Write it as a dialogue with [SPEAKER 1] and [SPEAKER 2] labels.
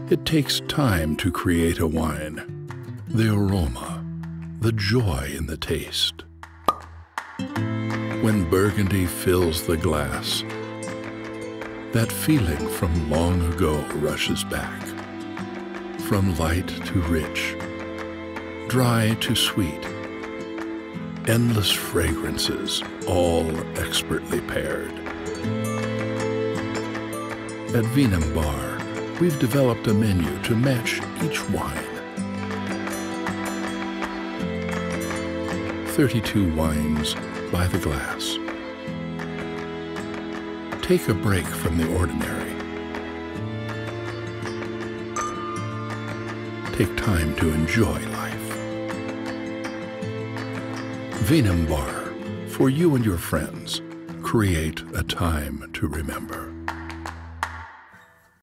[SPEAKER 1] It takes time to create a wine. The aroma, the joy in the taste. When Burgundy fills the glass, that feeling from long ago rushes back. From light to rich, dry to sweet, endless fragrances, all expertly paired. At Vinum Bar, we've developed a menu to match each wine. 32 wines by the glass. Take a break from the ordinary. Take time to enjoy life. Vinum Bar, for you and your friends, create a time to remember.